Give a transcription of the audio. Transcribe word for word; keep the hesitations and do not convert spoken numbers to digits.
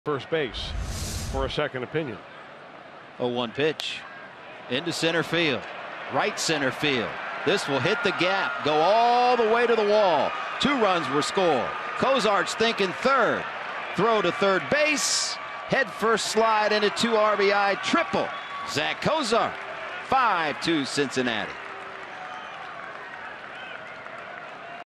First base for a second opinion. oh one pitch into center field, right center field. This will hit the gap, go all the way to the wall. Two runs were scored. Cozart's thinking third. Throw to third base. Head first slide into two R B I triple. Zack Cozart, five two Cincinnati.